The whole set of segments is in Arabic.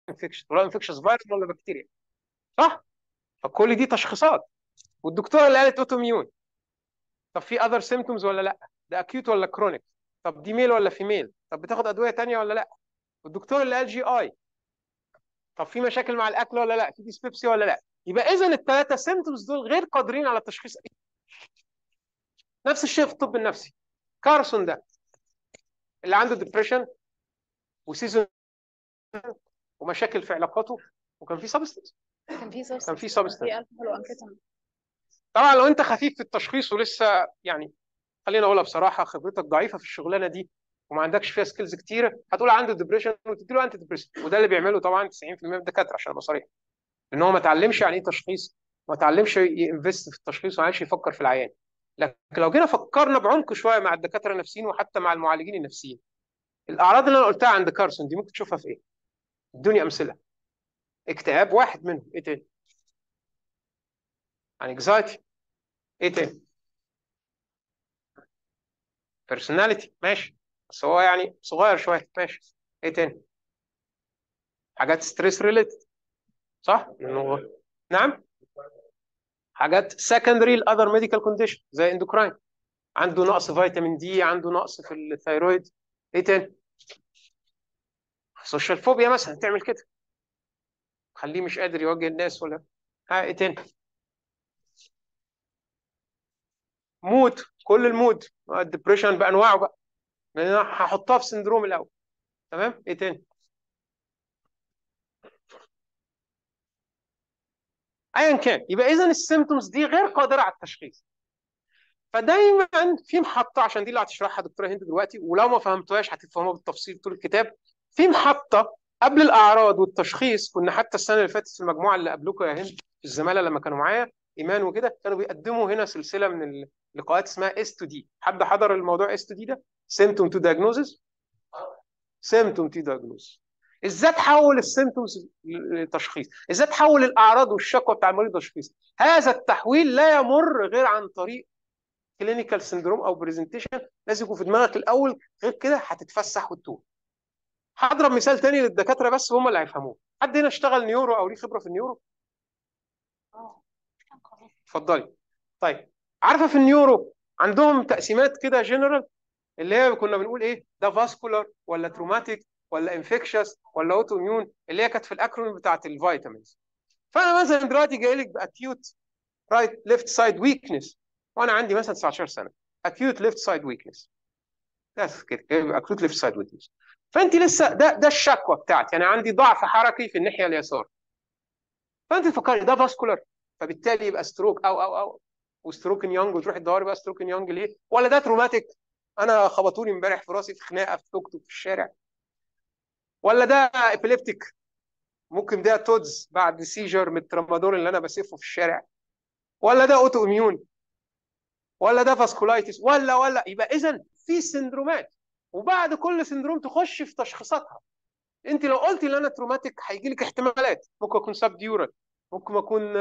انفكشن ولا انفكشس فيروس ولا بكتيريا، صح؟ فكل دي تشخيصات. والدكتوره اللي قالت اوتو ميون، طب في اذر سيمتومز ولا لا؟ ده اكيوت ولا كرونيك؟ طب دي ميل ولا فيميل؟ طب بتاخد ادويه تانية ولا لا؟ والدكتور اللي قال جي اي، طب في مشاكل مع الاكل ولا لا؟ في ديسبيبسي ولا لا؟ يبقى اذا الثلاثه سيمتومز دول غير قادرين على التشخيص. نفس الشيء في الطب النفسي. كارسون ده اللي عنده ديبريشن وسيزون ومشاكل في علاقاته، وكان في سبستنس، كان في كان في سبستنس، كان سبستنس. في الكحول وانكيتامين. طبعا لو انت خفيف في التشخيص ولسه يعني، خلينا اقولها بصراحه، خبرتك ضعيفه في الشغلانه دي وما عندكش فيها سكيلز كتيره، هتقول عنده ديبريشن وتدي له انتي ديبريشن، وده اللي بيعمله طبعا 90% من الدكاتره عشان ابقى صريح، لان هو ما اتعلمش يعني ايه تشخيص، ما اتعلمش ينفست في التشخيص، وما عادش يفكر في العيان. لكن لو جينا فكرنا بعمق شويه مع الدكاتره النفسيين وحتى مع المعالجين النفسيين، الاعراض اللي انا قلتها عند كارسون دي ممكن تشوفها في ايه؟ ادوني امثله. اكتئاب واحد منهم، ايه تاني؟ انكزايتي، ايه تاني؟ بيرسوناليتي، ماشي، بس هو يعني صغير شويه، ماشي. ايه تاني؟ حاجات ستريس ريليتد، صح؟ لانه نعم، حاجات سكندري لاذر ميديكال كونديشن زي اندوكراين، عنده نقص فيتامين دي، عنده نقص في الثيرويد. ايه تاني؟ سوشيال فوبيا مثلا تعمل كده، خليه مش قادر يواجه الناس ولا. ايه تاني؟ مود، كل المود، الدبريشن بانواعه بقى، لان انا هحطها في سندروم الاول. تمام. ايه تاني؟ ايا كان، يبقى اذا السيمتومز دي غير قادره على التشخيص. فدايما في محطه، عشان دي اللي هتشرحها دكتوره هند دلوقتي، ولو ما فهمتوهاش هتفهموها بالتفصيل طول الكتاب. في محطه قبل الاعراض والتشخيص، كنا حتى السنه اللي فاتت في المجموعه اللي قبلكم يا هند في الزماله لما كانوا معايا ايمان وكده، كانوا بيقدموا هنا سلسله من اللقاءات اسمها اس تو دي. حد حضر الموضوع اس تو دي ده؟ سيمتوم تو دايجنوزس، سيمتوم تو دايجنوز. ازاي تحول السيمتومز لتشخيص؟ ازاي تحول الاعراض والشكوى بتاع المريض لتشخيص؟ هذا التحويل لا يمر غير عن طريق كلينيكال سندروم او برزنتيشن، لازم يكون في دماغك الاول، غير كده هتتفسح وتتوه. هضرب مثال تاني للدكاتره بس هم اللي هيفهموه. حد هنا اشتغل نيورو او ليه خبره في النيورو؟ اتفضلي. طيب، عارفه في النيورو عندهم تقسيمات كده جنرال، اللي هي كنا بنقول ايه ده، فاسكولار ولا تروماتيك ولا انفكشس ولا اوتو اميون، اللي هي كانت في الاكرونيم بتاعت الفيتامينز. فانا مثلا دلوقتي جاي لك باكيوت رايت ليفت سايد ويكنس، وانا عندي مثلا 19 سنه، اكيوت ليفت سايد ويكنس، بس كده، اكيوت ليفت سايد ويكنس. فانت لسه ده الشكوى بتاعتي، انا عندي ضعف حركي في الناحيه اليسار. فانت تفكري ده فاسكولار، فبالتالي يبقى ستروك او وستروك يونج، وتروح تدوري بقى ستروك يونج ليه، ولا ده تروماتيك، انا خبطوني امبارح في راسي في خناقه في توك توك في الشارع، ولا ده ابيليبتيك، ممكن ده تودز بعد سيجر من الترامادول اللي انا بسفه في الشارع، ولا ده اوتو اميون، ولا ده فاسكولايتس، ولا يبقى اذا في سندرومات، وبعد كل سندروم تخش في تشخيصاتها. انت لو قلتي ان انا تروماتيك هيجي لك احتمالات، ممكن اكون سب ديورال، ممكن اكون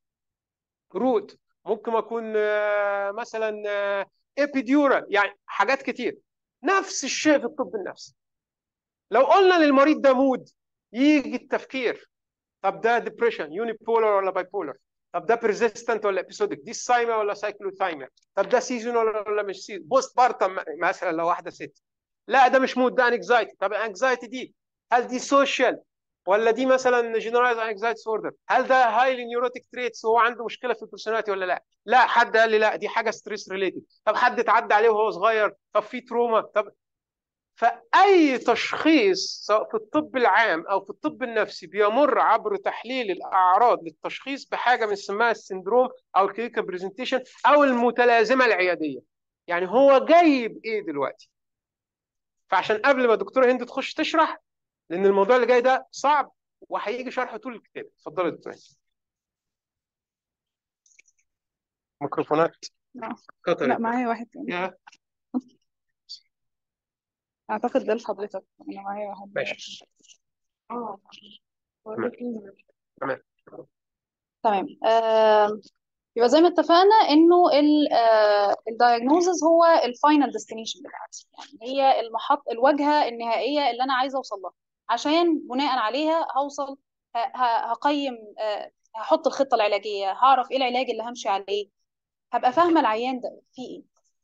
روت، ممكن اكون مثلا ايبيديورال، يعني حاجات كتير. نفس الشيء في الطب النفسي. لو قلنا للمريض ده مود، يجي التفكير، طب ده ديبريشن يوني بولر ولا باي بولر؟ طب ده بيرزيستنت ولا ابيسودك؟ دي سايما ولا سايكلوثايما؟ طب ده سيزون ولا مش سيزون؟ بوست بارتم مثلا لو واحده ست، لا ده مش مود، ده انكزايتي. طب الانكزايتي دي هل دي سوشيال ولا دي مثلا جنرالايز انكزايتي ديسوردر؟ هل ده هايلي نيوروتيك تريتس وهو عنده مشكله في البرسوناليتي ولا لا؟ لا، حد قال لي لا دي حاجه ستريس ريليتد. طب حد اتعدى عليه وهو صغير؟ طب في تروما؟ طب فأي تشخيص سواء في الطب العام أو في الطب النفسي بيمر عبر تحليل الأعراض للتشخيص بحاجة من اسمها السندروم أو الكلينيكال برزنتيشن أو المتلازمة العيادية. يعني هو جايب إيه دلوقتي؟ فعشان قبل ما الدكتورة هند تخش تشرح، لأن الموضوع اللي جاي ده صعب وهيجي شرحه طول الكتاب. اتفضلي يا دكتورة. ميكروفونات لا، لا، قطرت. معايا واحد تاني. يا اعتقد ده لحضرتك، انا معايا واحد دلوقتي. ماشي. اه، تمام تمام. تمام. يبقى زي ما اتفقنا انه الدايجنوزز هو الفاينل ديستنيشن بتاعتي، يعني هي الواجهه النهائيه اللي انا عايزه اوصل لها. عشان بناء عليها هوصل هقيم، هحط الخطة العلاجية، هعرف ايه العلاج اللي همشي عليه، هبقى فاهمة العيان ده فيه ايه.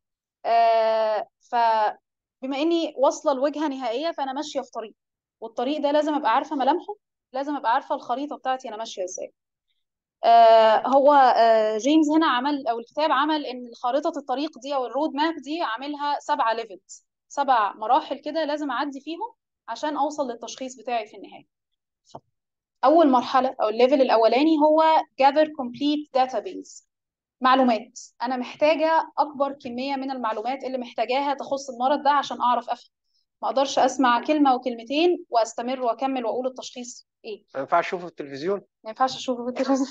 فبما اني واصلة لوجهة نهائية فانا ماشية في طريق، والطريق ده لازم ابقى عارفة ملامحه، لازم ابقى عارفة الخريطة بتاعتي انا ماشية ازاي. هو جيمس هنا عمل، او الكتاب عمل، ان خارطة الطريق دي او الرود ماب دي عاملها 7 ليفلز، 7 مراحل كده لازم اعدي فيهم عشان اوصل للتشخيص بتاعي في النهاية. اول مرحلة او الليفل الاولاني هو gather complete database، معلومات. انا محتاجة اكبر كمية من المعلومات اللي محتاجاها تخص المرض ده عشان اعرف افهم. ما اقدرش اسمع كلمة وكلمتين واستمر واكمل واقول التشخيص ايه. ما ينفعش اشوفه في التلفزيون. ما ينفعش اشوفه في التلفزيون.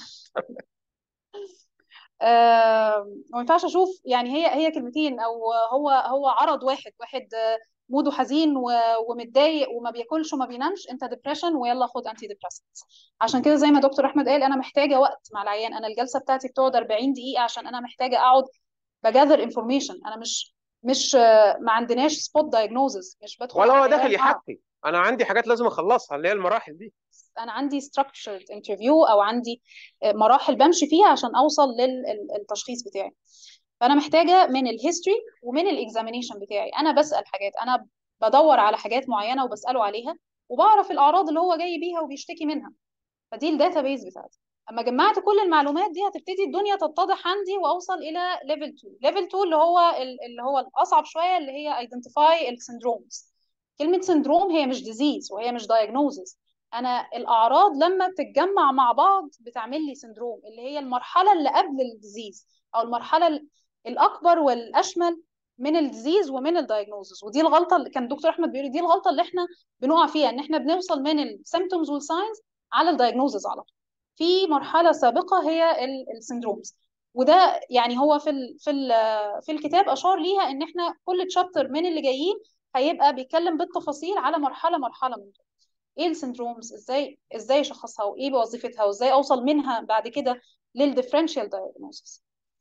وما ينفعش اشوف يعني هي كلمتين، او هو عرض واحد موده حزين ومتضايق وما بياكلش وما بينامش، انت ديبريشن ويلا خد انتي ديبريسنت. عشان كده زي ما دكتور احمد قال، انا محتاجه وقت مع العيان. انا الجلسه بتاعتي بتقعد 40 دقيقه عشان انا محتاجه اقعد بجاذر انفورميشن. انا مش ما عندناش سبوت دايجنوزز، مش بدخل ولا على هو داخل عيان اعرف. يحكي، انا عندي حاجات لازم اخلصها اللي هي المراحل دي. انا عندي structured interview او عندي مراحل بمشي فيها عشان اوصل للتشخيص بتاعي. فانا محتاجه من الهيستوري ومن الاكزامينيشن بتاعي، انا بسال حاجات، انا بدور على حاجات معينه وبساله عليها، وبعرف الاعراض اللي هو جاي بيها وبيشتكي منها. فدي الداتا بيز بتاعتي. اما جمعت كل المعلومات دي هتبتدي الدنيا تتضح عندي واوصل الى ليفل 2. ليفل 2 اللي هو الاصعب شويه، اللي هي ايدنتيفاي السندرومز. كلمه سندروم هي مش ديزيز وهي مش دايجنوزز. انا الاعراض لما بتتجمع مع بعض بتعمل لي سندروم، اللي هي المرحله اللي قبل الديزيز، او المرحله الاكبر والاشمل من الديزيز ومن الدايجنوزز. ودي الغلطه اللي كان دكتور احمد بيقول، دي الغلطه اللي احنا بنقع فيها، ان احنا بنوصل من السيمتومز والساينز على الدايجنوزز على طول. في مرحله سابقه هي السندرومز. وده يعني هو في الكتاب اشار ليها ان احنا كل تشابتر من اللي جايين هيبقى بيتكلم بالتفاصيل على مرحله من دول. ايه السندرومز، ازاي اشخصها، وايه وظيفتها، وازاي اوصل منها بعد كده للديفرنشال دايجنوستس.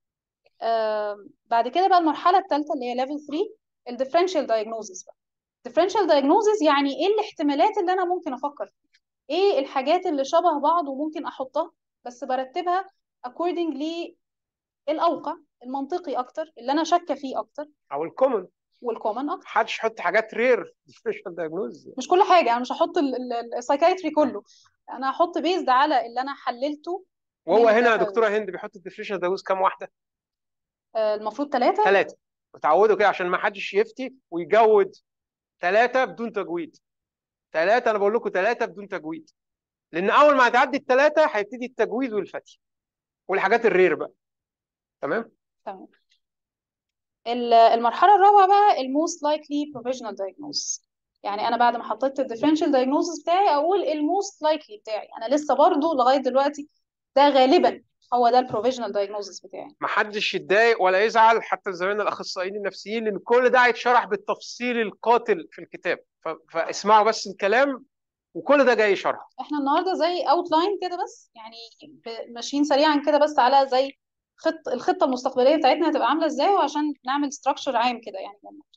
بعد كده بقى المرحله الثالثه اللي هي ليفل 3، الديفرنشال دايجنوستس بقى. differential diagnosis يعني ايه الاحتمالات اللي انا ممكن افكر فيها، ايه الحاجات اللي شبه بعض وممكن احطها، بس برتبها according للاوقع المنطقي اكتر، اللي انا شاكه فيه اكتر، او الكومن. والكومن اكتر. محدش يحط حاجات رير ديفرنشال دايجنوز. مش كل حاجه، انا مش هحط السايكايتري كله، انا هحط بيزد على اللي انا حللته وهو من هنا يا الداتا دكتوره بيز. هند بيحط الديفرنشال دايجنوز كام واحده؟ المفروض 3. 3. وتعودوا كده عشان ما حدش يفتي ويجود 3 بدون تجويد. 3، انا بقول لكم 3 بدون تجويد، لان اول ما هتعدي ال3 هيبتدي التجويد والفتي والحاجات الرير بقى. تمام. تمام. المرحله الرابعه بقى الموست لايكلي بروفيشنال دايجنوز. يعني انا بعد ما حطيت الديفرنشال دايجنوزس بتاعي اقول الموست لايكلي بتاعي، انا لسه برضو لغايه دلوقتي ده غالبا هو ده البروفيشنال دايجنوزس بتاعي. ما حدش يتضايق ولا يزعل، حتى زمايلنا الاخصائيين النفسيين، لان كل ده هيتشرح بالتفصيل القاتل في الكتاب، فاسمعوا بس الكلام وكل ده جاي شرح. احنا النهارده زي اوتلاين كده بس، يعني ماشيين سريعا كده بس على زي الخطه المستقبليه بتاعتنا هتبقى عامله ازاي، وعشان نعمل ستراكشر عام كده يعني.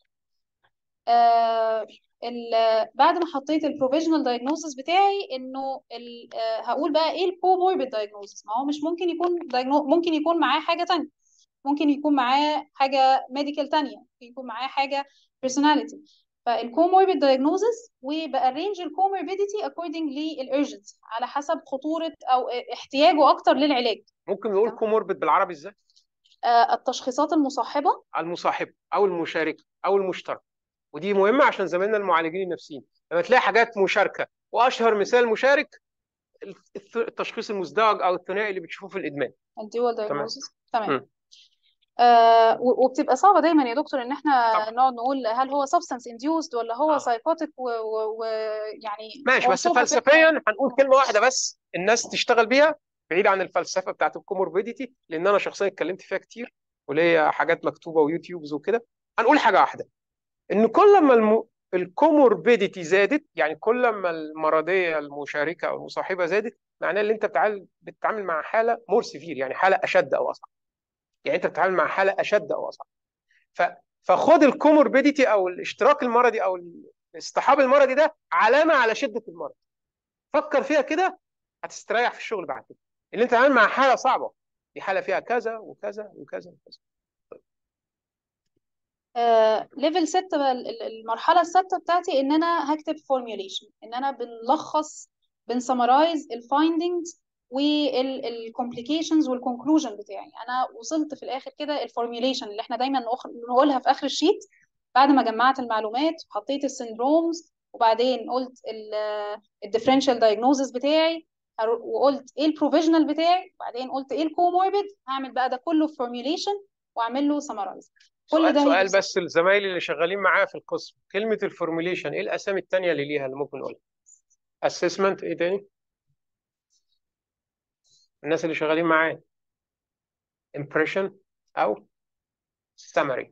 آه بعد ما حطيت البروفيشنال دايجنوزس بتاعي، انه هقول بقى ايه الكوموربيد دايجنوزس. ما هو مش ممكن يكون ممكن يكون معاه حاجه تانية، ممكن يكون معاه حاجه ميديكال تانية، ممكن يكون معاه حاجه بيرسوناليتي. فالكوموربيد دايجنوزس، وبارينج الكوموربيديتي according للارجنسي على حسب خطوره او احتياجه اكتر للعلاج. ممكن نقول كوموربيد بالعربي ازاي؟ التشخيصات المصاحبه، المصاحبه او المشاركه او المشتركه. ودي مهمه عشان زمايلنا المعالجين النفسيين لما تلاقي حاجات مشاركه، واشهر مثال مشارك التشخيص المزدوج او الثنائي اللي بتشوفوه في الادمان. الدول تمام. دايجنوزس. تمام. وبتبقى صعبة دايما يا دكتور ان احنا طبعا. نقعد نقول هل هو substance induced ولا هو psychotic ويعني ماشي، هو بس الصبح فلسفيا هنقول كلمه واحده بس الناس تشتغل بيها، بعيد عن الفلسفه بتاعت الكوموربيديتي، لان انا شخصيا اتكلمت فيها كتير وليا حاجات مكتوبه ويوتيوبز وكده. هنقول حاجه واحده، ان كل ما الكوموربيديتي زادت، يعني كل ما المرضيه المشاركه او المصاحبه زادت، معناه ان انت بتتعامل مع حاله مور سيفير، يعني حاله اشد او اصعب. يعني انت بتتعامل مع حاله اشد او اصعب. ف... فخد الكوموربيديتي او الاشتراك المرضي او الاصطحاب المرضي ده علامه على شده المرض. فكر فيها كده، هتستريح في الشغل بعد كده. اللي انت عامل مع حاله صعبه، دي حاله فيها كذا وكذا وكذا وكذا. ليفل 6 بقى، المرحله السادسه بتاعتي ان انا هكتب فورميوليشن، ان انا بنلخص بنسمرايز الفايندنجز والكومبليكيشنز والكونكلوجن بتاعي. انا وصلت في الاخر كده الفورميوليشن اللي احنا دايما نقولها في اخر الشيت، بعد ما جمعت المعلومات وحطيت السندرومز وبعدين قلت الديفرنشال دايجنوزس بتاعي، وقلت ايه البروفيجنال بتاعي، وبعدين قلت ايه الكوموربيد، هعمل بقى ده كله فورميوليشن واعمل له سمرايز. كل ده سؤال هيجي. بس لزمايلي اللي شغالين معايا في القسم، كلمه الفورميليشن ايه الاسامي الثانيه اللي ليها اللي ممكن نقولها؟ اسسمنت، ايه تاني؟ الناس اللي شغالين معايا، impression او summary.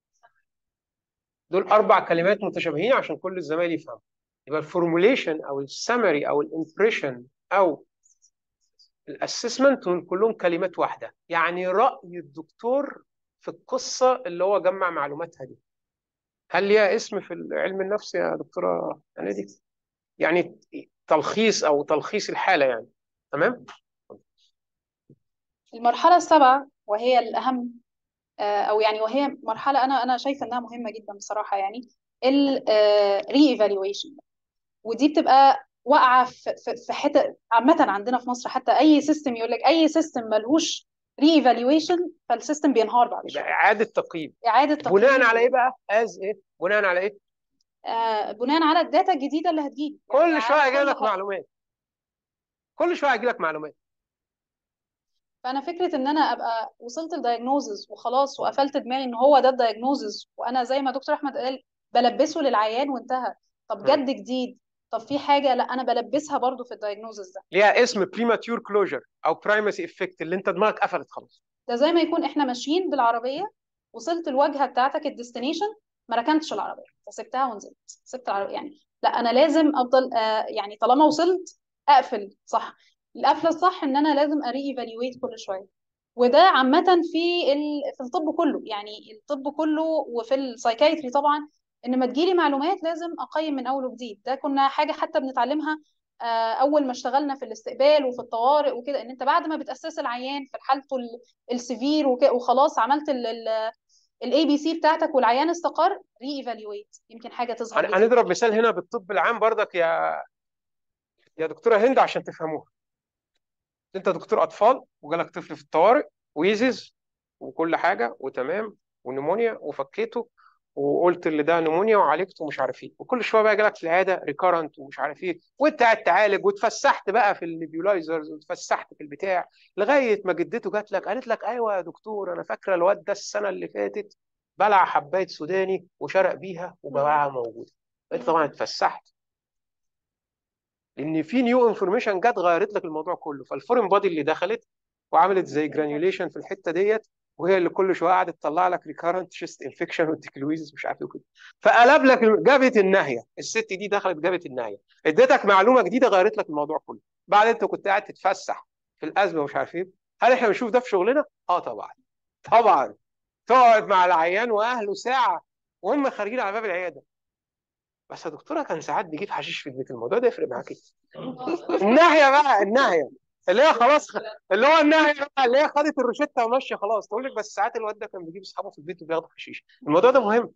دول 4 كلمات متشابهين عشان كل الزمايل يفهموا. يبقى الفورموليشن او السمري او الامبريشن او الاسسمنت كلهم كلمات واحده، يعني راي الدكتور في القصه اللي هو جمع معلوماتها دي. هل ليها اسم في علم النفس يا دكتوره هنادي؟ يعني تلخيص او تلخيص الحاله يعني. تمام. المرحلة السابعة وهي الأهم، أو يعني وهي مرحلة أنا شايفة إنها مهمة جدا بصراحة، يعني الري ايفالويشن. ودي بتبقى واقعة في حتة عامة عندنا في مصر. حتى أي سيستم يقول لك أي سيستم ملهوش ري ايفالويشن فالسيستم بينهار بعد يبقى شوية. اعاده تقييم. إعادة بناء تقييم على ايه بقى؟ ايه بناء على ايه؟ بناء على الداتا الجديدة اللي هتجيلي، يعني كل شويه على يجي كل لك حاجة. معلومات، كل شويه يجي لك معلومات. فانا فكره ان انا ابقى وصلت للدايجنوزز وخلاص وقفلت دماغي ان هو ده الدايجنوزز، وانا زي ما دكتور احمد قال بلبسه للعيان وانتهى. طب مم. جد جديد، طب في حاجه لا انا بلبسها برضو في الدايجنوزز ده. ليها اسم بريماتيور كلوجر او برايمسي افكت، اللي انت دماغك قفلت خلاص. ده زي ما يكون احنا ماشيين بالعربيه، وصلت الواجهه بتاعتك الديستنيشن، ما ركنتش العربيه فسبتها ونزلت، سبت العربيه. يعني لا انا لازم افضل يعني طالما وصلت اقفل صح. القفله الصح ان انا لازم اري ايفالويت كل شويه. وده عامة في الطب كله، يعني الطب كله وفي السايكايتري طبعا، ان ما تجيلي معلومات لازم اقيم من اول وجديد. ده كنا حاجة حتى بنتعلمها اول ما اشتغلنا في الاستقبال وفي الطوارئ وكده، ان انت بعد ما بتأسس العيان في حالته السيفير وخلاص عملت الاي بي سي بتاعتك والعيان استقر، ري ايفالويت يمكن حاجة تظهر جديد. هنضرب مثال هنا بالطب العام برضك يا دكتوره هند عشان تفهموها. انت دكتور اطفال وجالك طفل في الطوارئ ويزز وكل حاجه وتمام ونمونيا وفكيته وقلت اللي ده نمونيا وعالجته ومش عارف ايه، وكل شويه بقى جالك في العياده ريكارنت ومش عارف ايه، وانت قاعد تعالج واتفسحت بقى في النيبيولايزرز واتفسحت في البتاع لغايه ما جدته جات لك قالت لك ايوه يا دكتور انا فاكره الواد ده السنه اللي فاتت بلع حبايه سوداني وشرق بيها وبقى موجوده. انت طبعا اتفسحت لان في نيو انفورميشن جت غيرت لك الموضوع كله. فالفورين بودي اللي دخلت وعملت زي جرانيوليشن في الحته ديت، وهي اللي كل شويه قعدت تطلع لك ريكارنت شيست انفكشن والتكلويز مش عارف ايه وكده، فقلب لك جابت الناهيه. الست دي دخلت جابت الناهيه، اديتك معلومه جديده غيرت لك الموضوع كله. بعد انت كنت قاعد تتفسح في الازمه ومش عارف ايه. هل احنا بنشوف ده في شغلنا؟ اه طبعا. طبعا. تقعد مع العيان واهله ساعه وهم خارجين على باب العياده، بس يا دكتوره كان ساعات بيجيب حشيش في البيت، الموضوع ده يفرق معاكي؟ الناحيه بقى، الناحيه اللي هي خلاص اللي هو الناحيه بقى اللي هي خدت الروشته وماشيه خلاص، تقول لك بس ساعات الواد ده كان بيجيب اصحابه في البيت وبياخدوا حشيش. الموضوع ده مهم.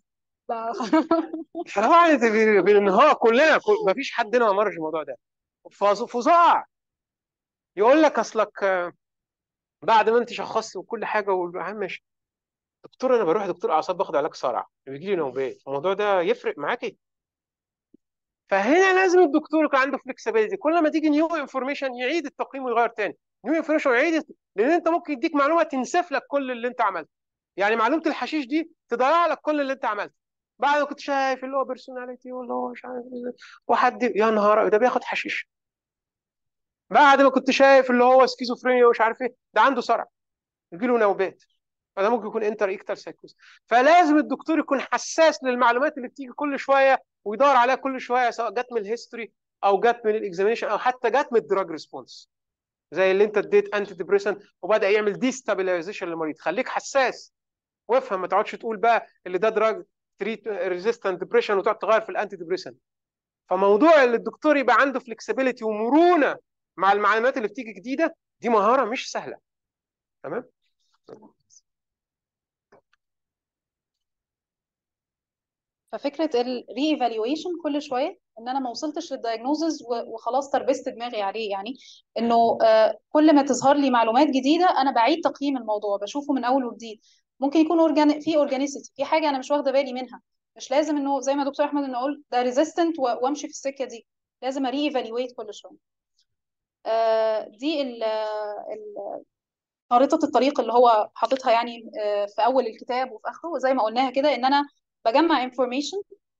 فطبعا بننهار كلنا، مفيش حد هنا ما مرش الموضوع ده. فظاع. يقول لك اصلك بعد ما انت شخصت وكل حاجه والعيان ماشي، دكتور انا بروح دكتور اعصاب باخد علاج صرع بيجي لي نوبات، الموضوع ده يفرق معاكي؟ فهنا لازم الدكتور يكون عنده فلكسبيليتي، كل ما تيجي نيو انفورميشن يعيد التقييم ويغير تاني. نيو انفورميشن يعيد، لان انت ممكن يديك معلومه تنسف لك كل اللي انت عملته. يعني معلومه الحشيش دي تضيع لك كل اللي انت عملته. بعد ما كنت شايف اللي هو بيرسوناليتي واللي هو مش عارف وحد يا نهار ده بياخد حشيش. بعد ما كنت شايف اللي هو سكيزوفرينيا ومش عارف ايه ده عنده صرع يجي له نوبات، فده ممكن يكون انتر ايكتال سايكوز. فلازم الدكتور يكون حساس للمعلومات اللي بتيجي كل شويه ويدور عليها كل شويه، سواء جت من الهيستوري او جت من الاكزامينشن او حتى جت من الدراج ريسبونس، زي اللي انت اديت انتي ديبريسنت وبدا يعمل ديستابيلايزيشن للمريض. خليك حساس وافهم، ما تقعدش تقول بقى اللي ده دراج تريت ريزيستنت ديبريشن وتقعد تغير في الانتي ديبريسنت. فموضوع ان الدكتور يبقى عنده فلكسبيليتي ومرونه مع المعلومات اللي بتيجي جديده، دي مهاره مش سهله. تمام. ففكره الري ايفالويشن كل شويه، ان انا ما وصلتش للدايجنوزز وخلاص تربست دماغي عليه، يعني انه كل ما تظهر لي معلومات جديده انا بعيد تقييم الموضوع، بشوفه من اول وجديد. ممكن يكون في اورجانيسيتي، في حاجه انا مش واخده بالي منها، مش لازم انه زي ما دكتور احمد انه اقول ده ريزيستنت وامشي في السكه دي، لازم اري ايفالويت كل شويه. دي خارطة الطريق اللي هو حاططها يعني في أول الكتاب وفي آخره، وزي ما قلناها كده إن أنا بجمع انفورميشن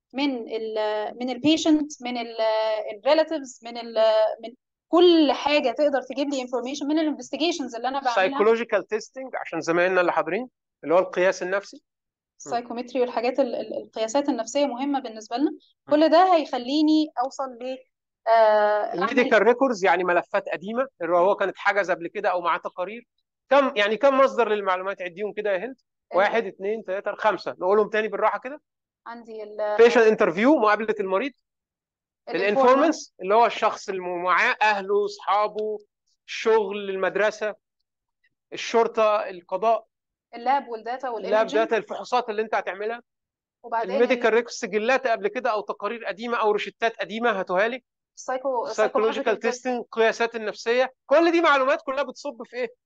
من البيشنت، من الريلاتيفز، من كل حاجة تقدر تجيب لي انفورميشن، من الانفستيجيشنز اللي أنا بعملها، سايكولوجيكال تيستنج عشان زمايلنا اللي حاضرين، اللي هو القياس النفسي، السايكومتري والحاجات القياسات النفسية مهمة بالنسبة لنا. كل ده هيخليني أوصل ل الميديكال ريكوردز، يعني ملفات قديمه اللي هو كانت حجز قبل كده او معاه تقارير. كم مصدر للمعلومات؟ عديهم كده يا هند. 1 2 3 5. نقولهم تاني بالراحه كده. عندي بيشنت انترفيو، مقابله المريض. الانفورمانس اللي هو الشخص اللي معاه، اهله، اصحابه، الشغل، المدرسه، الشرطه، القضاء. اللاب والداتا اللاب والايمجنج. داتا، الفحوصات اللي انت هتعملها. وبعدين الميديكال ريكورد، سجلات قبل كده او تقارير قديمه او روشتات قديمه هاتوها لي. السايكولوجيكال تيستنج، القياسات النفسيه. كل دي معلومات كلها بتصب في ايه؟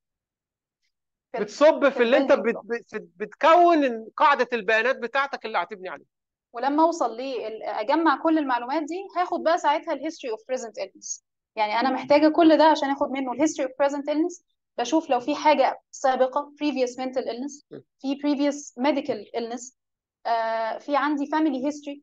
بتصب في اللي انت بتكون قاعده البيانات بتاعتك اللي هتبني عليها. ولما اوصل اجمع كل المعلومات دي، هاخد بقى ساعتها الهيستوري اوف بريزنت illness. يعني انا محتاجه كل ده عشان اخد منه الهيستوري اوف بريزنت illness. بشوف لو في حاجه سابقه previous mental illness، في previous medical illness، في عندي family history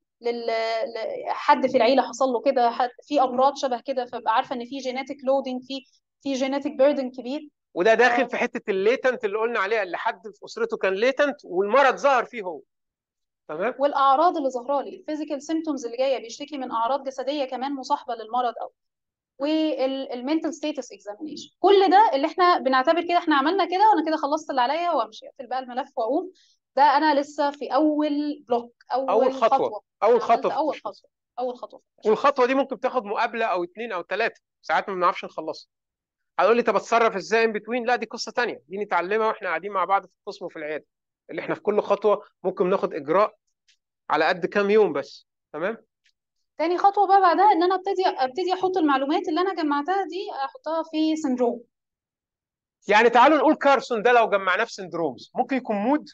حد في العيله حصل له كده، في امراض شبه كده، فبقى عارفه ان في genetic loading، في genetic burden كبير. وده داخل في حته الليتنت اللي قلنا عليها، اللي حد في اسرته كان ليتنت والمرض ظهر فيه هو. تمام. والاعراض اللي ظاهره لي، الفيزيكال سيمتومز اللي جايه، بيشتكي من اعراض جسديه كمان مصاحبه للمرض، او والمنتل ستيتس اكزامينيشن. كل ده اللي احنا بنعتبر كده احنا عملنا كده وانا كده خلصت اللي عليا وامشي اقفل بقى الملف واقوم. ده انا لسه في اول بلوك، اول خطوه. اول خطوه. اول خطوه. والخطوه دي ممكن تاخد مقابله او 2 أو 3 ساعات، ما بنعرفش نخلصها. هتقول لي طب اتصرف ازاي ان بتوين؟ لا، دي قصه ثانيه، دي نتعلمها واحنا قاعدين مع بعض في القسم وفي العياده، اللي احنا في كل خطوه ممكن ناخد اجراء على قد كام يوم بس. تمام. تاني خطوه بقى بعدها ان انا ابتدي احط المعلومات اللي انا جمعتها دي، احطها في سندروم. يعني تعالوا نقول كارسون ده لو جمعناه في سندرومز، ممكن يكون مود،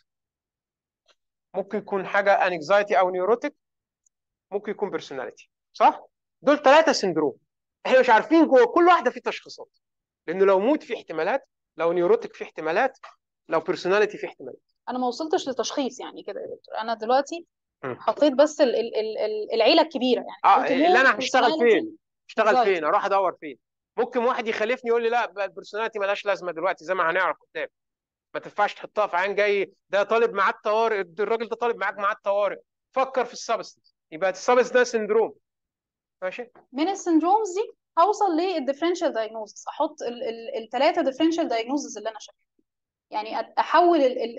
ممكن يكون حاجه انكزايتي او نيوروتيك، ممكن يكون بيرسوناليتي، صح؟ دول 3 سندروم. احنا مش عارفين جوه كل واحده في تشخيصات، لانه لو مود في احتمالات، لو نيوروتيك في احتمالات، لو بيرسوناليتي في احتمالات. انا ما وصلتش لتشخيص يعني كده يا دكتور، انا دلوقتي حطيت بس العيله الكبيره، يعني قلت اللي انا هشتغل فين؟ personality، اشتغل anxiety. فين؟ اروح ادور فين؟ ممكن واحد يخالفني يقول لي لا، البيرسوناليتي مالهاش لازمه دلوقتي، زي ما هنعرف قدام. ما تنفعش تحطها في عين جاي، ده طالب معاه الطوارئ، الراجل ده طالب معاك معاه الطوارئ. فكر في السبستنس، يبقى السبستنس ده سندروم. ماشي. من السندرومز دي هوصل للديفرنشال دايجنوزس، احط الثلاثه ديفرنشال دايجنوزس اللي انا شايفها، يعني احول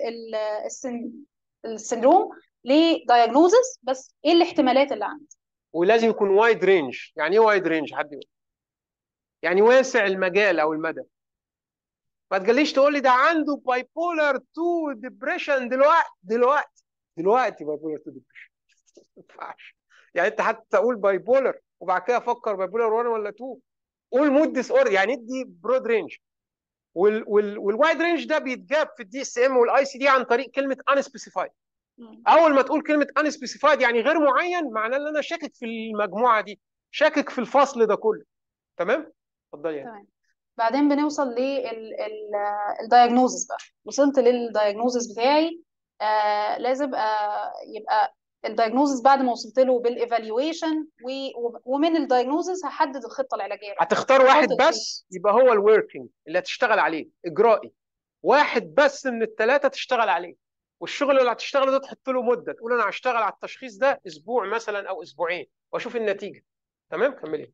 السندروم لدايجنوزس، بس ايه الاحتمالات اللي عندي. ولازم يكون وايد رينج. يعني ايه وايد رينج؟ حد يقول؟ يعني واسع المجال او المدى. ما تجليش تقول لي ده عنده باي بولر 2 ديبريشن دلوقتي باي بولر 2 ديبريشن. ما ينفعش. يعني انت حتى تقول باي بولر وبعد كده فكر باي بولر 1 ولا 2. قول مود ديس اوردر، يعني ادي برود رينج. والوايد رينج ده بيتجاب في الدي اس ام والاي سي دي عن طريق كلمه ان سبيسيفايد. اول ما تقول كلمه ان سبيسيفايد يعني غير معين، معناه ان انا شاكك في المجموعه دي، شاكك في الفصل ده كله. تمام. اتفضلي يعني. تمام. بعدين بنوصل للدايجنوزس بقى. وصلت للدايجنوزس بتاعي، لازم يبقى الدايجنوزس بعد ما وصلت له بالايفالويشن، ومن الدايجنوزس هحدد الخطه العلاجيه. هتختار واحد بس يبقى هو الوركينج اللي هتشتغل عليه، اجرائي. واحد بس من الثلاثه تشتغل عليه، والشغل اللي هتشتغله ده تحط له مده، تقول انا هشتغل على التشخيص ده اسبوع مثلا او اسبوعين واشوف النتيجه. تمام. كملي.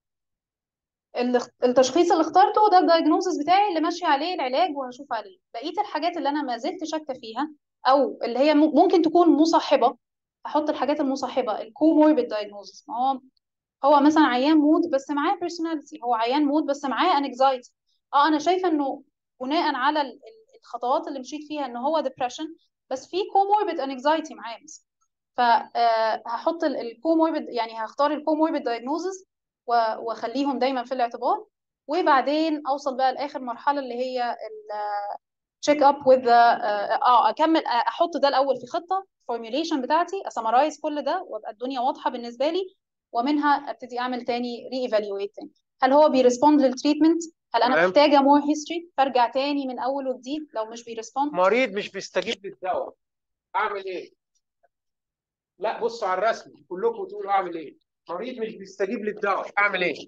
التشخيص اللي اخترته ده الدايجنوزس بتاعي اللي ماشي عليه العلاج، وهشوف عليه بقيه الحاجات اللي انا ما زلت شاكه فيها، او اللي هي ممكن تكون مصاحبه، احط الحاجات المصاحبه، الكوموربيد دايجنوزس. ما هو مثلا عيان مود بس معاه بيرسوناليتي، هو عيان مود بس معاه انكزايتي. انا شايفه انه بناء على الخطوات اللي مشيت فيها ان هو ديبرشن، بس في كوموربيد انكزايتي معاه مثلا. فهحط الكوموربيد، يعني هختار الكوموربيد دايجنوزس واخليهم دايما في الاعتبار. وبعدين اوصل بقى لاخر مرحله اللي هي تشيك اب وذ اكمل احط ده الاول في خطه فورميوليشن بتاعتي، اسمرايز كل ده وابقى الدنيا واضحه بالنسبه لي. ومنها ابتدي اعمل تاني ري ايفالويت تاني، هل هو بيرسبوند للتريتمنت، هل انا تمام. محتاجه مور هيستوري فارجع تاني من اول وجديد لو مش بيرسبوند. مريض مش بيستجيب للدواء، اعمل ايه؟ لا بصوا على الرسم كلكم تقولوا اعمل ايه. مريض مش بيستجيب للدواء اعمل ايه؟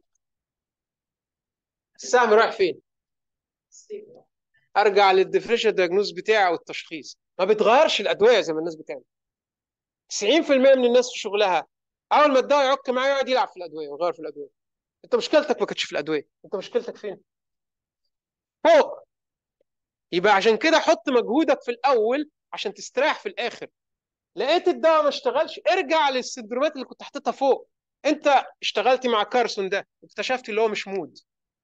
السهم رايح فين؟ ارجع للديفرنشال دايجنوز بتاعي والتشخيص. ما بتغيرش الادويه زي ما الناس بتعمل. 90% من الناس في شغلها اول ما الدواء يعك معاه يقعد يلعب في الادويه ويغير في الادويه. انت مشكلتك ما كانتش في الادويه، انت مشكلتك فين؟ فوق. يبقى عشان كده حط مجهودك في الاول عشان تستريح في الاخر. لقيت الدواء ما اشتغلش، ارجع للسندرومات اللي كنت حاططها فوق. انت اشتغلتي مع كارسون ده اكتشفت اللي هو مش مود،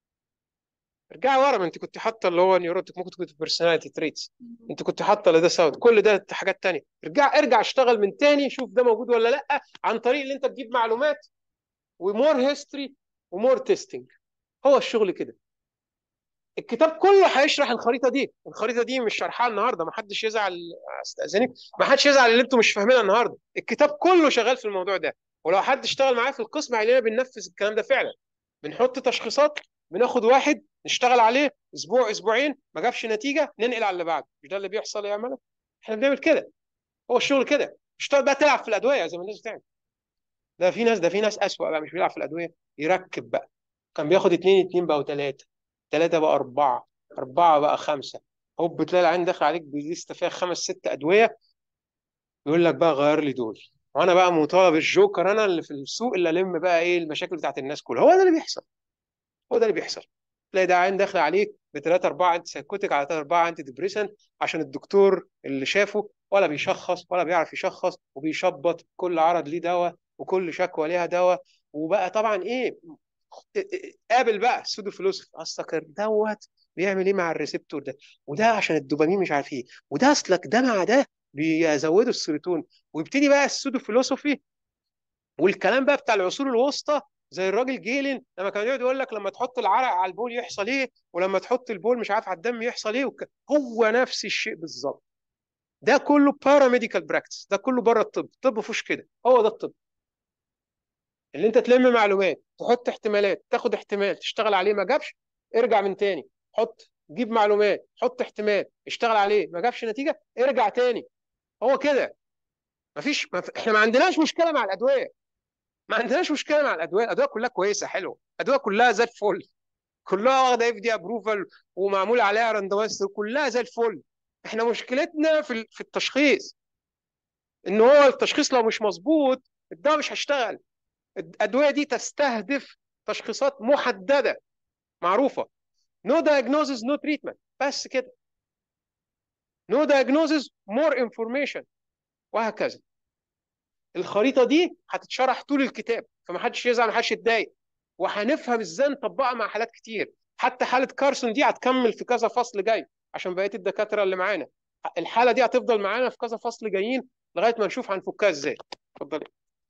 ارجعي ورا. ما انت كنت حاطه اللي هو نيوروتيك، ممكن تكون بيرسوناليتي تريتس، انت كنت حاطه اللي ده ساوت، كل ده حاجات تانية. ارجع اشتغل من تاني، شوف ده موجود ولا لا، عن طريق اللي انت تجيب معلومات ومور هيستوري ومور تيستنج. هو الشغل كده. الكتاب كله هيشرح الخريطه دي. الخريطه دي مش شرحها النهارده، ما حدش يزعل، استاذنك، ما حدش يزعل اللي انتم مش فاهمينها النهارده. الكتاب كله شغال في الموضوع ده، ولو حد اشتغل معايا في القسم هيلاقينا بننفذ الكلام ده فعلا. بنحط تشخيصات، بناخد واحد نشتغل عليه اسبوع اسبوعين، ما جابش نتيجه ننقل على اللي بعده. مش ده اللي بيحصل يا عمال؟ احنا بنعمل كده. هو الشغل كده. مش تقعد بقى تلعب في الادويه زي ما الناس بتعمل. ده في ناس اسوأ بقى، مش بيلعب في الادويه، يركب بقى. كان بياخد اتنين، اتنين بقوا تلاته، تلاته بقى اربعه، اربعه بقى خمسه. هوب تلاقي العين داخل عليك بليسته فيها خمس ست ادويه، يقول لك بقى غير لي دول. وانا بقى مطالب الجوكر انا اللي في السوق اللي الم بقى ايه المشاكل بتاعت الناس كلها. هو ده اللي بيحصل. هو ده اللي بيحصل. تلاقي ده عين داخل عليك بثلاثه اربعه انت سايكوتيك على ثلاثه اربعه انت ديبريسنت، عشان الدكتور اللي شافه ولا بيشخص ولا بيعرف يشخص، وبيشبط كل عرض ليه دواء وكل شكوى ليها دواء. وبقى طبعا ايه، قابل بقى السودو فيلوسوف، اصلك دوت بيعمل ايه مع الريسبتور ده، وده عشان الدوبامين مش عارف ايه، وده اصلك ده مع ده بيزودوا السيروتون. ويبتدي بقى السودو فيلوسوفي والكلام بقى بتاع العصور الوسطى، زي الراجل جيلين لما كان يقعد يقول لك لما تحط العرق على البول يحصل ايه، ولما تحط البول مش عارف على الدم يحصل ايه هو نفس الشيء بالظبط. ده كله باراميديكال براكتس، ده كله بره الطب. الطب ما فيهوش كده، هو ده الطب. اللي انت تلم معلومات، تحط احتمالات، تاخد احتمال تشتغل عليه، ما جابش ارجع من تاني، حط جيب معلومات، حط احتمال اشتغل عليه، ما جابش نتيجه ارجع تاني. هو كده. احنا ما عندناش مشكله مع الادويه. ما عندناش مشكله مع الادويه. الادويه كلها كويسه حلوه، الادويه كلها زي الفل، كلها واخده اف دي ابروفال ومعمول عليها راندمايز، كلها زي الفل. احنا مشكلتنا في التشخيص، ان هو التشخيص لو مش مظبوط الدواء مش هيشتغل. الادويه دي تستهدف تشخيصات محدده معروفه. no diagnosis no treatment، بس كده. no diagnosis more information، وهكذا. الخريطه دي هتتشرح طول الكتاب، فما حدش يزعل، ما حدش يتضايق، وهنفهم ازاي نطبقها مع حالات كتير. حتى حاله كارسون دي هتكمل في كذا فصل جاي عشان بقيه الدكاتره اللي معانا. الحاله دي هتفضل معانا في كذا فصل جايين لغايه ما نشوف هنفكها ازاي. اتفضلي.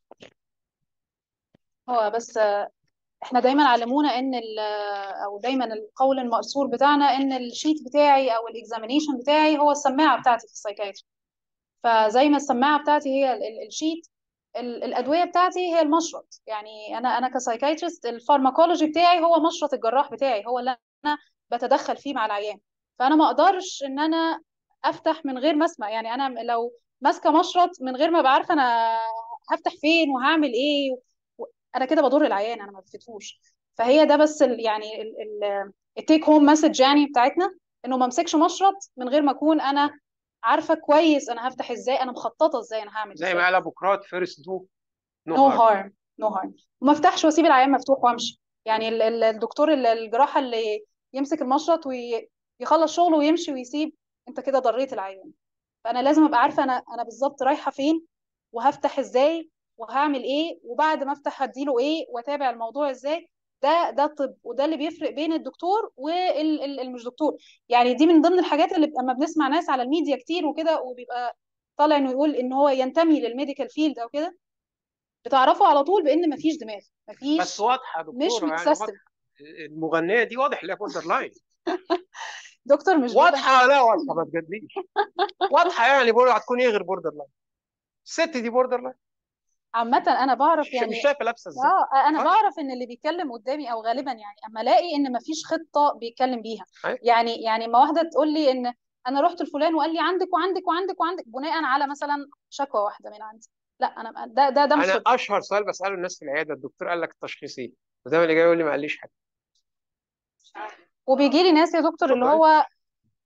هو بس احنا دايما علمونا ان او دايما القول المأثور بتاعنا ان الشيت بتاعي او الاكزامينيشن بتاعي هو السماعه بتاعتي في السايكايتري. فزي ما السماعه بتاعتي هي الشيت، الادويه بتاعتي هي المشرط. يعني انا كسايكايترست الفارماكولوجي بتاعي هو مشرط الجراح بتاعي، هو اللي انا بتدخل فيه مع العيان. فانا ما اقدرش ان انا افتح من غير ما اسمع. يعني انا لو ماسكه مشرط من غير ما ابقى عارفه انا هفتح فين وهعمل ايه انا كده بضر العيان، انا ما بفتوش. فهي ده بس يعني التيك هوم مسج يعني بتاعتنا، انه ما امسكش مشرط من غير ما اكون انا عارفه كويس انا هفتح ازاي، انا مخططه ازاي انا هعمل زي ما ازاي. قال ابوقراط فيرست دو نو نو هارم. هارم، نو هارم. وما افتحش واسيب العيان مفتوح وامشي. يعني الدكتور الجراحه اللي يمسك المشرط ويخلص شغله ويمشي ويسيب، انت كده ضريت العيان. فانا لازم ابقى عارفه انا بالظبط رايحه فين، وهفتح ازاي وهعمل ايه، وبعد ما افتح هديله ايه، واتابع الموضوع ازاي. ده الطب، وده اللي بيفرق بين الدكتور والمش دكتور. يعني دي من ضمن الحاجات اللي اما بنسمع ناس على الميديا كتير وكده، وبيبقى طالع انه يقول ان هو ينتمي للميديكال فيلد او كده، بتعرفوا على طول بان مفيش دماغ، بس مفيش، واضحه يا مش دكتوره، يعني متسيستم. واضحه. المغنيه دي واضح لها بوردر لاين. دكتور مش بيبقى. واضحه، لا واضحه ما تجادليش. واضحه، يعني هتكون ايه غير بوردر لاين؟ الست دي بوردر لاين. عامة انا بعرف مش يعني. شايفه لابسه ازاي. انا اه. بعرف ان اللي بيتكلم قدامي، او غالبا يعني اما الاقي ان مفيش خطة بيتكلم بيها. أيوة. يعني ما واحدة تقول لي ان انا رحت لفلان وقال لي عندك وعندك وعندك وعندك بناء على مثلا شكوى واحدة من عندي. لا، انا ده مش انا خطة. اشهر سؤال بساله الناس في العياده: الدكتور قال لك التشخيص ايه؟ وده اللي جاي يقول لي ما قاليش حاجه. وبيجي لي ناس يا دكتور اللي اتفضلي. هو.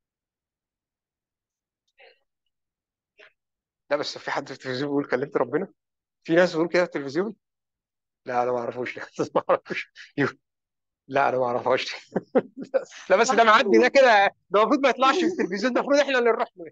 لا بس في حد في التلفزيون بيقول كلمت ربنا؟ في ناس بيقول كده في التلفزيون؟ لا انا ما اعرفوش. لا ما اعرفوش. لا انا ما اعرفهاش. لا بس ده معدي، ده كده ده المفروض ما يطلعش في التلفزيون، ده المفروض احنا اللي نروح له.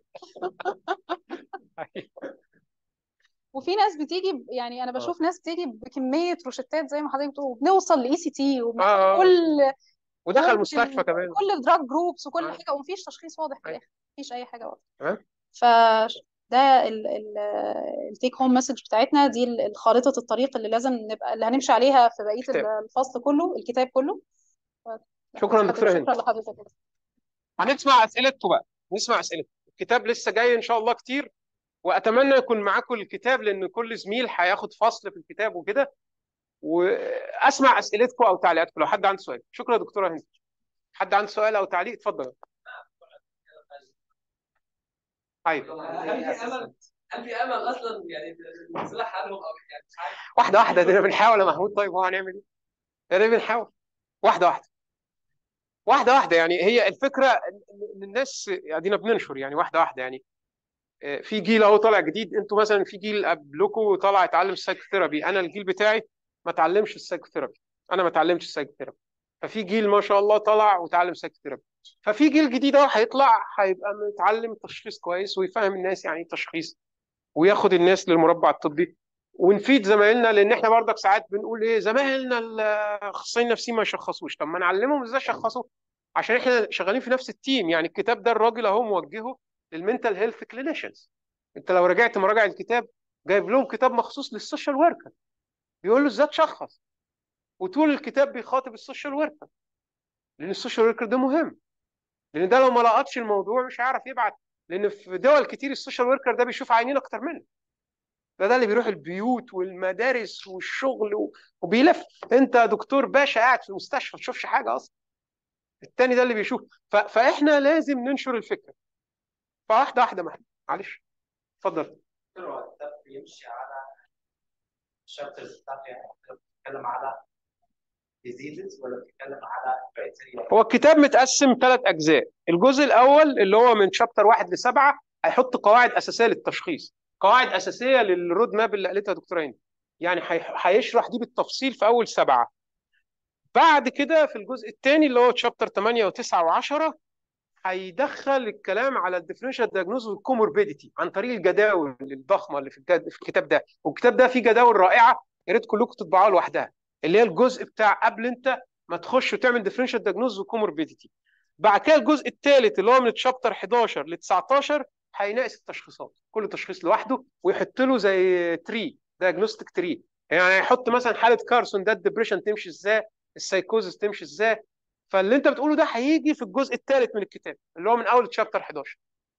وفي ناس بتيجي يعني انا اه بشوف ناس بتيجي بكمية روشتات زي ما حضرتك بتقول، وبنوصل لاي سي تي اه وبنعمل ودخل مستشفى كمان. كل الدراج جروبس وكل اه حاجة، ومفيش تشخيص واضح في أيوة. الاخر. مفيش اي حاجة واضحة. تمام. فده التيك هوم مسج بتاعتنا دي، خارطة الطريق اللي لازم نبقى، اللي هنمشي عليها في بقية كتاب. الفصل كله، الكتاب كله. شكرا دكتوره هند. شكرا لحضرتك. هنسمع اسئلتكم بقى. نسمع اسئلتكم. الكتاب لسه جاي ان شاء الله كتير، واتمنى يكون معاكم الكتاب، لان كل زميل هياخد فصل في الكتاب وكده. واسمع اسئلتكم او تعليقاتكم لو حد عنده سؤال. شكرا يا دكتوره هند. حد عنده سؤال او تعليق اتفضل. ايوه. هل في امل اصلا يعني نصلح حالهم او يعني مش عارف. واحده واحده، دينا بنحاول يا محمود. طيب هو هنعمل ايه؟ يعني بنحاول واحده واحده. واحده واحده، يعني هي الفكره ان الناس ادينا بننشر يعني واحده واحده يعني. في جيل اهو طالع جديد. انتوا مثلا في جيل قبلكم طالع يتعلم السايكوثيرابي. انا الجيل بتاعي ما اتعلمش السايكوثيرابي. انا ما اتعلمتش السايكوثيرابي. ففي جيل ما شاء الله طلع وتعلم سايكوثيرابي. ففي جيل جديد اهو هيطلع هيبقى متعلم تشخيص كويس، ويفهم الناس يعني ايه تشخيص، وياخد الناس للمربع الطبي. ونفيد زمايلنا، لان احنا برضك ساعات بنقول ايه، زمايلنا الاخصائيين النفسيين ما يشخصوش. طب ما نعلمهم ازاي يشخصوا، عشان احنا شغالين في نفس التيم. يعني الكتاب ده الراجل اهو موجهه للمنتال هيلث كلينيشنز. انت لو رجعت مراجع الكتاب، جايب لهم كتاب مخصوص للسوشيال وركر، بيقول له ازاي تشخص. وطول الكتاب بيخاطب السوشيال وركر، لان السوشيال وركر ده مهم. لان ده لو ما لقطش الموضوع مش هيعرف يبعت. لان في دول كتير السوشيال وركر ده بيشوف عيانين اكتر منه. ده اللي بيروح البيوت والمدارس والشغل وبيلف. انت دكتور باشا قاعد في المستشفى ما تشوفش حاجه اصلا. التاني ده اللي بيشوف. فاحنا لازم ننشر الفكره. فواحده واحده معلش. اتفضل. هو ده بيمشي على الشابترز بتاعته، يعني بتتكلم على ديزيزز ولا بتتكلم على كرايتيريا؟ هو الكتاب متقسم 3 اجزاء. الجزء الاول اللي هو من شابتر 1 ل7 هيحط قواعد اساسيه للتشخيص، قواعد اساسيه للرود ماب اللي قالتها دكتوره هند. يعني هيشرح دي بالتفصيل في اول 7. بعد كده في الجزء الثاني اللي هو شابتر 8 و9 و10 هيدخل الكلام على الديفرنشال دايجنوز والكوموربيديتي عن طريق الجداول الضخمه اللي في الكتاب ده. والكتاب ده فيه جداول رائعه، يا ريت كلكم تطبعوها لوحدها، اللي هي الجزء بتاع قبل انت ما تخش وتعمل ديفرنشال دايجنوز وكوموربيديتي. بعد كده الجزء الثالث اللي هو من الشابتر 11 ل 19 هيناقش التشخيصات، كل تشخيص لوحده، ويحط له زي تري، دايجنوستيك تري. يعني هيحط مثلا حاله كارسون ده الدبريشن تمشي ازاي، السايكوزس تمشي ازاي. فاللي انت بتقوله ده هيجي في الجزء الثالث من الكتاب اللي هو من اول تشابتر 11.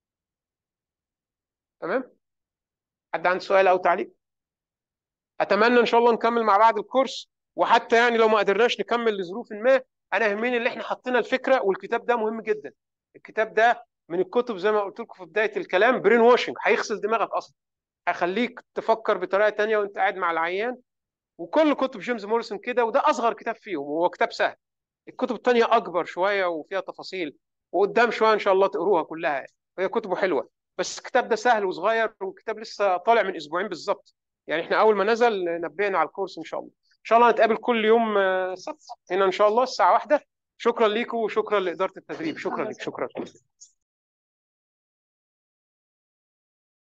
تمام. حد عنده سؤال او تعليق؟ اتمنى ان شاء الله نكمل مع بعض الكورس. وحتى يعني لو ما قدرناش نكمل لظروف ما، انا يهمني اللي احنا حطينا الفكره. والكتاب ده مهم جدا. الكتاب ده من الكتب زي ما قلت لكم في بدايه الكلام برين واشنج، هيغسل دماغك اصلا، هيخليك تفكر بطريقه تانية وانت قاعد مع العيان. وكل كتب جيمس موريسون كده، وده اصغر كتاب فيهم، وهو كتاب سهل. الكتب التانية أكبر شوية وفيها تفاصيل، وقدام شوية إن شاء الله تقروها كلها. وهي كتبه حلوة. بس الكتاب ده سهل وصغير، والكتاب لسه طالع من أسبوعين بالظبط. يعني إحنا أول ما نزل نبهنا على الكورس إن شاء الله. إن شاء الله نتقابل كل يوم سبت هنا إن شاء الله الساعة 1. شكرا ليكم وشكرا لإدارة التدريب. شكرا لك. شكرا.